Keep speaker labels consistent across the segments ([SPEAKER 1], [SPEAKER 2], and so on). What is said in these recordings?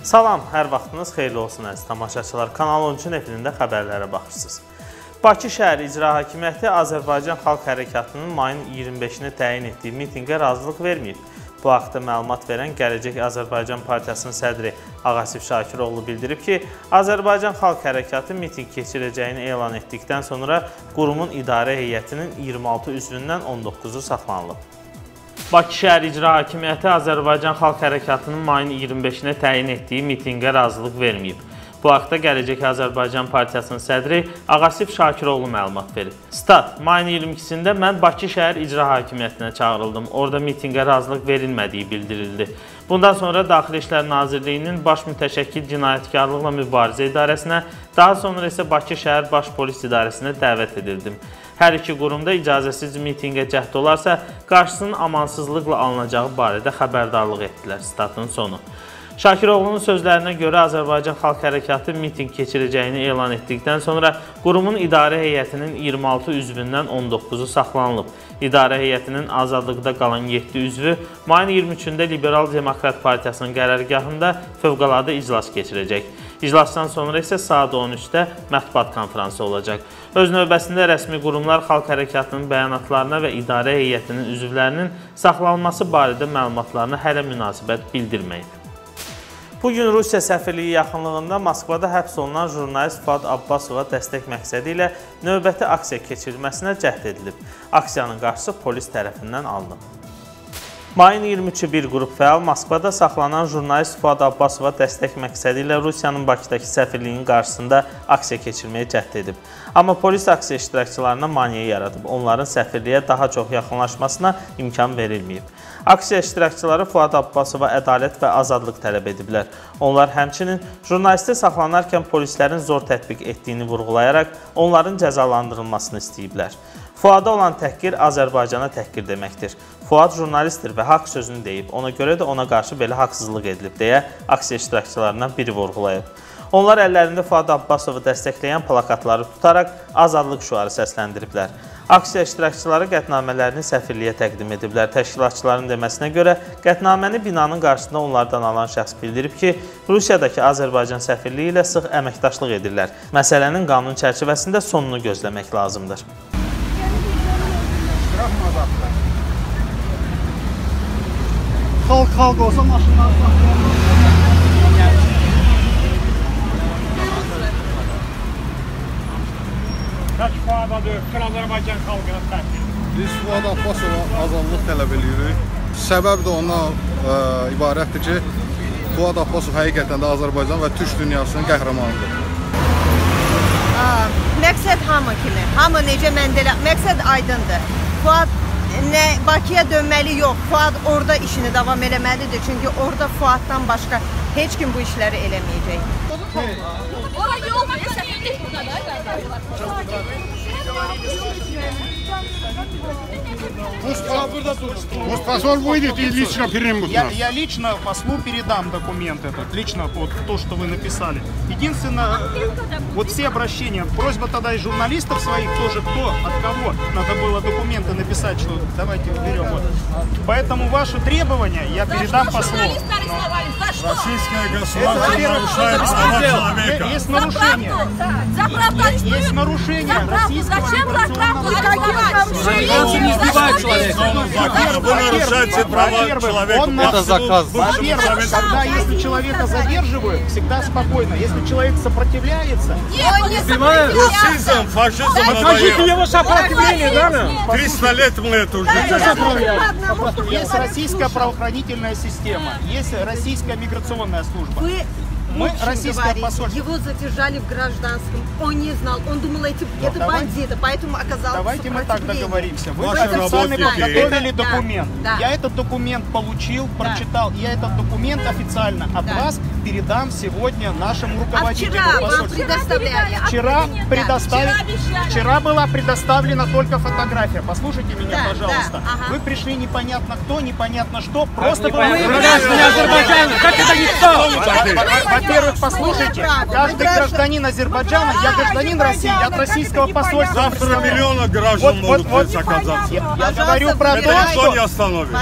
[SPEAKER 1] Salam, hər vaxtınız xeyirli olsun əziz tamaşaçılar. Kanal 13-ün efirində xəbərlərə baxırsınız. Bakı şəhər İcra Hakimiyyəti Azərbaycan Xalq Hərəkatının mayın 25-ni təyin etdiyi mitinqə razılıq verməyib. Bu haqda məlumat verən Gələcək Azərbaycan Partiyasının sədri Ağasif Şakiroğlu bildirib ki, Azərbaycan Xalq Hərəkatı mitinq keçirəcəyini elan etdikdən sonra qurumun idarə heyətinin 26 üzvündən 19-u saxlanılıb. Bakı şəhər İcra Hakimiyyəti Azərbaycan Xalq Hərəkatının mayın 25-nə təyin etdiyi mitinqə razılıq verməyib. Bu haqda Gələcək Azərbaycan Partiyasının sədri Ağasif Şakiroğlu məlumat verib. Stat, mayın 22-sində mən Bakı şəhər İcra Hakimiyyətinə çağırıldım. Orada mitinqə razılıq verilmədiyi bildirildi. Bundan sonra Daxili İşlər Nazirliyinin Baş Mütəşəkkil Cinayətkarlıqla Mübarizə İdarəsinə, daha sonra isə Bakı şəhər Baş Polis İdarəsinə dəvət edildim. Hər iki qurumda icazəsiz mitinqə cəhd olarsa, qarşısının amansızlıqla alınacağı barədə xəbərdarlıq etdilər. Statın sonu. Şakiroğlu'nun sözlərinə görə Azərbaycan Xalq Hərəkatı mitinq keçirəcəyini elan etdikdən sonra qurumun idarə heyətinin 26 üzvündən 19-u saxlanılıb. İdarə heyətinin azadlıqda qalan 7 üzvü mayın 23-də Liberal Demokrat Partiyasının qərargahında fövqəladə iclas keçirəcək. İclasdan sonra isə saat 13-də mətbuat konfransı olacaq. Öz növbəsində rəsmi qurumlar Xalq Hərəkatının bəyanatlarına və idarə heyətinin üzvlərinin saxlanılması barədə məlumatlarına hələ münasibət bildirməyib. Bugün Rusiya səfirliyi yaxınlığında Moskvada həbs olunan jurnalist Fuad Abbasova dəstək məqsədi ilə növbəti aksiya keçirilməsinə cəhd edilib. Aksiyanın qarşısı polis tərəfindən alınıb. Mayın 23-ü bir qrup fəal Moskvada saxlanan jurnalist Fuad Abbasova dəstək məqsədi ilə Rusiyanın Bakıdakı səfirliyinin qarşısında aksiya keçirməyə cəhd edib. Amma polis aksiya iştirakçılarına maneə yaradıb, onların səfirliyə daha çox yaxınlaşmasına imkan verilməyib. Aksiya iştirakçıları Fuad Abbasova ədalət və azadlıq tələb ediblər. Onlar həmçinin jurnalisti saxlanarkən polislərin zor tətbiq etdiyini vurğulayaraq onların cəzalandırılmasını istəyiblər. Fuada olan təhqir Azərbaycana təhqir deməkdir. Fuad jurnalistdir və haqq sözünü deyib, ona görə də ona qarşı belə haqsızlıq edilib deyə aksiya iştirakçılarından biri vurğulayıb. Onlar əllərində Fuad Abbasovu dəstəkləyən plakatları tutaraq azadlıq şüarı səsləndiriblər. Aksiya iştirakçıları qətnamələrini səfirliyə təqdim ediblər. Təşkilatçıların deməsinə görə qətnaməni binanın qarşısında onlardan alan şəxs bildirib ki, Rusiyadakı Azərbaycan səfirliyi ilə sıx əməkdaşlıq edirlər. Məsələnin qanun çərçivəsində sonunu gözləmək lazımdır.
[SPEAKER 2] Xalq olsa maşınları saxlayalım.
[SPEAKER 3] Fuadadır, Azərbaycan xalqına təhqir.
[SPEAKER 2] Biz Fuad Abbasova azadlıq tələb edirik. Səbəb də ondan ibarətdir ki, Fuad Abbasov həqiqətən də Azərbaycan və Türk dünyasının qəhrəmanıdır.
[SPEAKER 4] Məqsəd hamı kimi, hamı necə məndələ, məqsəd aydındır. Fuad Bakıya dönməli yox, Fuad orada işini davam eləməlidir. Çünki orada Fuaddan başqa heç kim bu işləri eləməyəcək.
[SPEAKER 5] Oraya yol var, səfirlik burada.
[SPEAKER 3] Пусть посол выйдет и лично примут нас.
[SPEAKER 6] Я лично послу передам документ этот, лично вот то, что вы написали. Единственное, вот все обращения, просьба тогда и журналистов своих тоже, кто, от кого надо было документы написать, что давайте уберем. Вот. Поэтому ваши требования я передам послу.
[SPEAKER 3] Российское государство нарушает права человека.
[SPEAKER 6] Есть нарушение. Есть нарушение российского
[SPEAKER 3] Вы нарушаете права человека.
[SPEAKER 2] Это заказ.
[SPEAKER 6] Во-первых, когда если человека задерживают, всегда спокойно. Если человек сопротивляется...
[SPEAKER 3] Расизм, фашизм
[SPEAKER 2] Покажите его сопротивление, да?
[SPEAKER 3] 300 лет мы это уже делаем.
[SPEAKER 6] Есть российская правоохранительная система, есть российская миграционная служба. Мы российское посольство.
[SPEAKER 4] Его задержали в гражданском, он не знал, он думал, это бандиты, поэтому оказалось
[SPEAKER 6] Давайте мы так договоримся. Вы
[SPEAKER 3] Ваши
[SPEAKER 6] официально
[SPEAKER 3] работники.
[SPEAKER 6] подготовили документ.
[SPEAKER 4] Да.
[SPEAKER 6] Я этот документ получил, прочитал. Я этот документ официально от вас передам сегодня нашему руководителю
[SPEAKER 4] вчера вам
[SPEAKER 6] посольства.
[SPEAKER 4] предоставляли?
[SPEAKER 6] Вчера была предоставлена только фотография. Послушайте меня,
[SPEAKER 4] Да,
[SPEAKER 6] пожалуйста.
[SPEAKER 4] да, ага.
[SPEAKER 6] Вы пришли непонятно кто, непонятно что. Просто было...
[SPEAKER 2] Азербайджана, как это никто?
[SPEAKER 6] Во-первых, послушайте, каждый гражданин Азербайджана, я гражданин России, я от российского посольства.
[SPEAKER 3] Завтра миллионы граждан могут здесь оказаться.
[SPEAKER 6] Я говорю про
[SPEAKER 3] Это
[SPEAKER 6] то,
[SPEAKER 3] никто
[SPEAKER 6] что...
[SPEAKER 3] не остановит.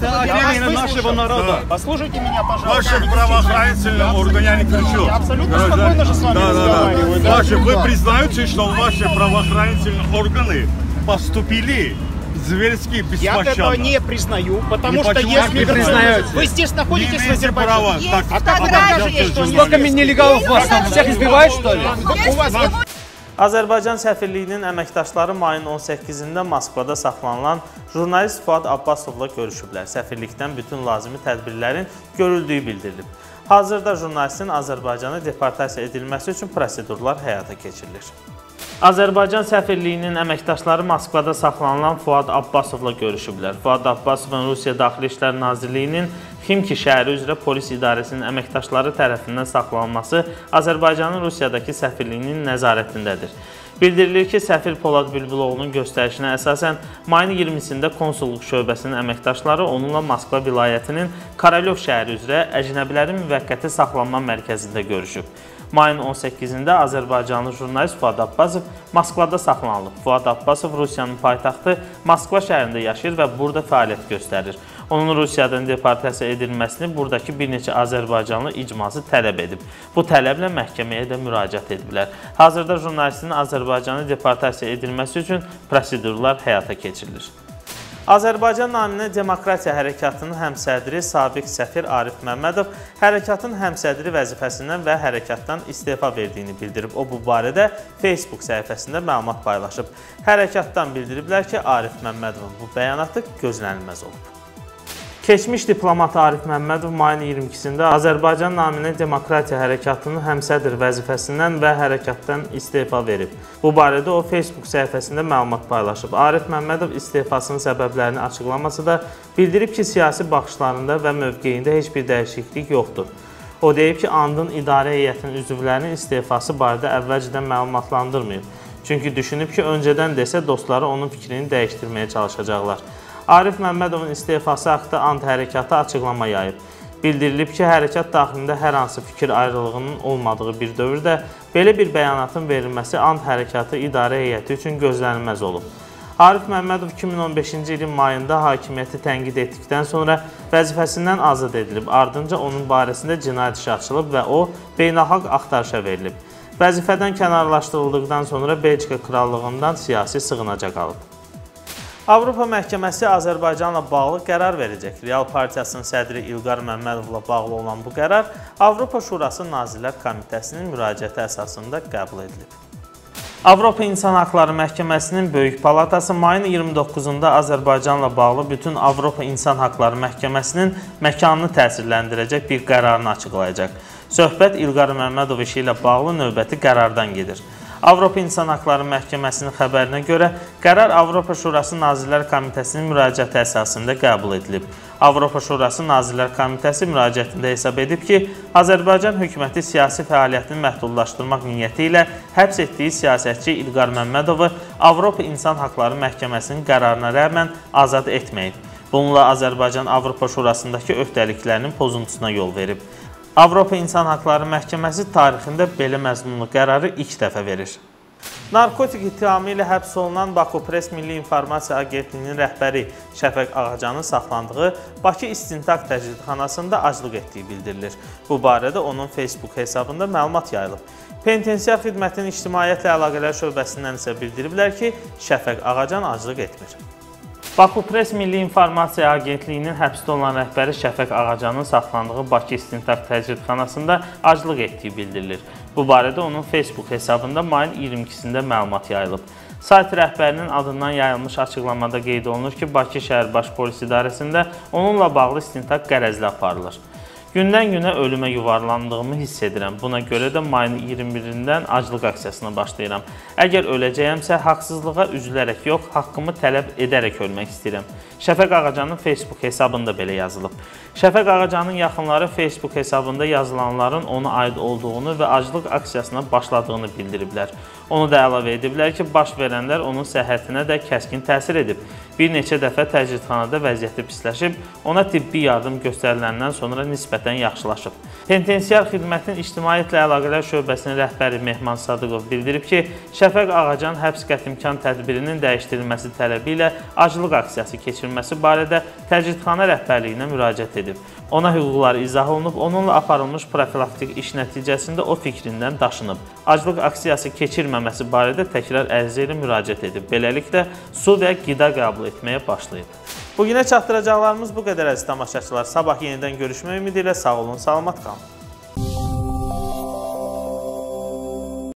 [SPEAKER 6] Это нашего народа. Послушайте меня, пожалуйста.
[SPEAKER 3] Ваши правоохранительные органы, я не кричу.
[SPEAKER 6] Я абсолютно спокойно же с вами разговариваю.
[SPEAKER 3] Да. Вы признаете, что ваши правоохранительные органы поступили зверски, беспощадно?
[SPEAKER 6] Я этого не признаю, потому что
[SPEAKER 3] почему
[SPEAKER 6] есть
[SPEAKER 3] вы не
[SPEAKER 6] миграционные...
[SPEAKER 3] признаете?
[SPEAKER 6] Вы здесь находитесь в
[SPEAKER 3] имеете
[SPEAKER 6] Азербайджане.
[SPEAKER 3] права. Так,
[SPEAKER 6] А как вы докажете, что не
[SPEAKER 7] Сколько нелегалов у вас там? Всех избивают, что ли?
[SPEAKER 6] У вас...
[SPEAKER 1] Azərbaycan səfirliyinin əməkdaşları mayın 18-də Moskvada saxlanılan jurnalist Fuad Abbasovla görüşüblər. Səfirlikdən bütün lazımi tədbirlərin görüldüyü bildirilib. Hazırda jurnalistin Azərbaycana deportasiya edilməsi üçün prosedurlar həyata keçirilir. Azərbaycan səfirliyinin əməkdaşları Moskvada saxlanılan Fuad Abbasovla görüşüblər. Fuad Abbasovun Rusiya Daxili İşlər Nazirliyinin Ximki şəhəri üzrə polis idarəsinin əməkdaşları tərəfindən saxlanılması Azərbaycanın Rusiyadakı səfirliyinin nəzarətindədir. Bildirilir ki, səfir Polad Bülbüloğlu'nun göstərişinə əsasən mayın 20-sində konsulluq şöbəsinin əməkdaşları onunla Moskva vilayətinin Karalyov şəhəri üzrə əcnəbilərin müvəqqəti saxlanma mərkəzində görüşüb. Mayın 18-də Azərbaycanlı jurnalist Fuad Abbasov Moskvada saxlanılıb. Fuad Abbasov Rusiyanın paytaxtı Moskva şəhərində yaşayır və burada fəaliyyət göstərir. Onun Rusiyadan deportasiya edilməsini buradakı bir neçə Azərbaycanlı icması tələb edib. Bu tələblə məhkəməyə də müraciət ediblər. Hazırda jurnalistin Azərbaycana deportasiya edilməsi üçün prosedurlar həyata keçirilir. Azərbaycan naminə Demokratiya Hərəkatının həmsədri sabiq səfir Arif Məmmədov hərəkatın həmsədri vəzifəsindən və hərəkatdan istefa verdiyini bildirib. O, bu barədə Facebook səhifəsində məlumat paylaşıb. Hərəkatdan bildiriblər ki, Arif Məmmədovun bu bəyanatı gözlənilməz olub. Keçmiş diplomat Arif Məmmədov mayın 22-sində Azərbaycan naminə Demokratiya Hərəkatının həmsədr vəzifəsindən və hərəkatdan istefa verib. Bu barədə o, Facebook səhifəsində məlumat paylaşıb. Arif Məmmədov istefasının səbəblərini açıqlamasa da bildirib ki, siyasi baxışlarında və mövqeyində heç bir dəyişiklik yoxdur. O deyib ki, andın idarə heyətinin üzvlərinin istefası barədə əvvəlcədən məlumatlandırmayıb. Çünki düşünüb ki, öncədən desə dostları onun fikrini dəyişdirməyə çalışacaqlar. Arif Məmmədovun istefası haqqında anti-hərəkatı açıqlama yayıb. Bildirilib ki, hərəkat daxilində hər hansı fikir ayrılığının olmadığı bir dövrdə belə bir bəyanatın verilməsi anti-hərəkatı idarə heyəti üçün gözlənilməz olub. Arif Məmmədov 2015-ci ilin mayında hakimiyyəti tənqid etdikdən sonra vəzifəsindən azad edilib. Ardınca onun barəsində cinayət işi açılıb və o, beynəlxalq axtarışa verilib. Vəzifədən kənarlaşdırıldıqdan sonra Belçika Krallığından siyasi sığınaca qalıb. Avropa Məhkəməsi Azərbaycanla bağlı qərar verəcək. Real Partiyasının sədri İlqar Məmmədovla bağlı olan bu qərar Avropa Şurası Nazirlər Komitəsinin müraciəti əsasında qəbul edilib. Avropa İnsan Haqları Məhkəməsinin Böyük Palatası mayın 29-da Azərbaycanla bağlı bütün Avropa İnsan Haqları Məhkəməsinin məkanını təsirləndirəcək bir qərarını açıqlayacaq. Söhbət İlqar Məmmədov işi ilə bağlı növbəti qərardan gedir. Avropa İnsan Haqları Məhkəməsinin xəbərinə görə qərar Avropa Şurası Nazirlər Komitəsinin müraciəti əsasında qəbul edilib. Avropa Şurası Nazirlər Komitəsi müraciətində hesab edib ki, Azərbaycan hökuməti siyasi fəaliyyətini məhdudlaşdırmaq niyyəti ilə həbs etdiyi siyasətçi İlqar Məmmədovu Avropa İnsan Haqları Məhkəməsinin qərarına rəğmən azad etməyib. Bununla Azərbaycan Avropa Şurasındakı öhdəliklərinin pozuntusuna yol verib. Avropa İnsan Haqları Məhkəməsi tarixində belə məzmunlu qərarı ilk dəfə verir. Narkotik ittihamı ilə həbs olunan Baku Press Milli İnformasiya Agentliyinin rəhbəri Şəfəq Ağacanın saxlandığı Bakı İstintaq Təcridxanasında aclıq etdiyi bildirilir. Bu barədə onun Facebook hesabında məlumat yayılıb. Penitensiar xidmətin ictimaiyyətlə əlaqələr şöbəsindən isə bildiriblər ki, Şəfəq Ağacan aclıq etmir. Baku Press Milli İnformasiya Agentliyinin həbsdə olan rəhbəri Şəfəq Ağacanın saxlandığı Bakı İstintaq Təcridxanasında aclıq etdiyi bildirilir. Bu barədə onun Facebook hesabında mayın 22-sində məlumat yayılıb. Sayt rəhbərinin adından yayılmış açıqlamada qeyd olunur ki, Bakı şəhər baş polis idarəsində onunla bağlı istintaq qərəzli aparılır. Gündən-günə ölümə yuvarlandığımı hiss edirəm. Buna görə də mayın 21-dən aclıq aksiyasına başlayıram. Əgər öləcəyəmsə, haqsızlığa üzülərək yox, haqqımı tələb edərək ölmək istəyirəm. Şəfəq Ağacanın Facebook hesabında belə yazılıb. Şəfəq Ağacanın yaxınları Facebook hesabında yazılanların ona aid olduğunu və aclıq aksiyasına başladığını bildiriblər. Onu da əlavə ediblər ki, baş verənlər onun səhhətinə də kəskin təsir edib. Bir neçə dəfə təcridxanada vəziyyəti pisləşib, ona tibbi yardım göstəriləndən sonra nisbətən yaxşılaşıb. Penitensiar xidmətin İctimaiyyətlə Əlaqələr Şöbəsinin rəhbəri Mehman Sadıqov bildirib ki, Şəfəq Ağacan həbs qətimkan tədbirinin dəyişdirilməsi tələbi ilə aclıq aksiyası keçirilməsi barədə təcridxana rəhbərliyinə müraciət edib. Ona hüquqları izah olunub, onunla aparılmış profilaktik iş nəticəsində o fikrindən daşınıb. Aclıq aksiyası keçirməməsi barədə təkrar ərizə ilə müraciət edib. Beləliklə, su və qida qəbul etməyə başlayıb. Bugünə çatdıracaqlarımız bu qədər əziz tamaşaçılar. Sabah yenidən görüşmək ümidi ilə sağ olun, salamat qalın.